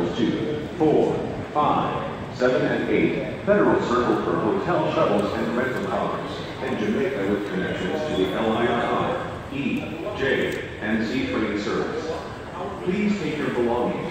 terminals 2, 4, 5, 7, and 8, Federal Circle for hotel shuttles and rental cars, and Jamaica with connections to the LIRR, E, J, and Z train service. Please take your belongings.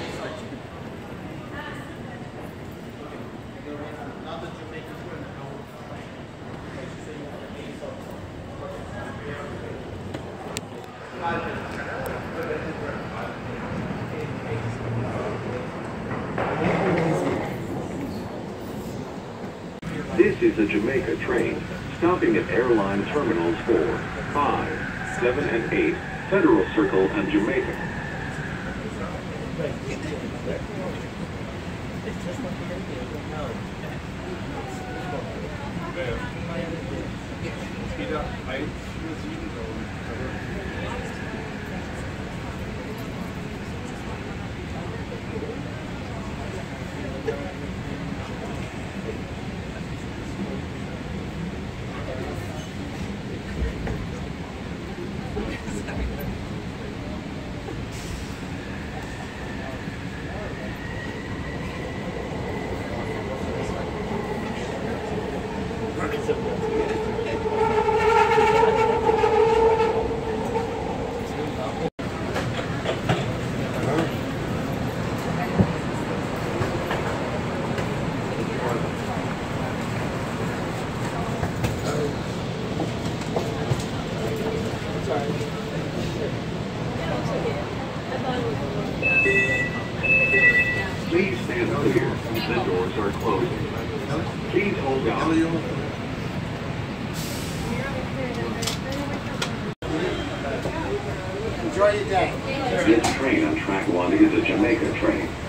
This is a Jamaica train, stopping at airline terminals 4, 5, 7, and 8, Federal Circle and Jamaica. Please stand clear. The doors are closing. Please hold on. Enjoy your day. This train on track 1 is a Jamaica train.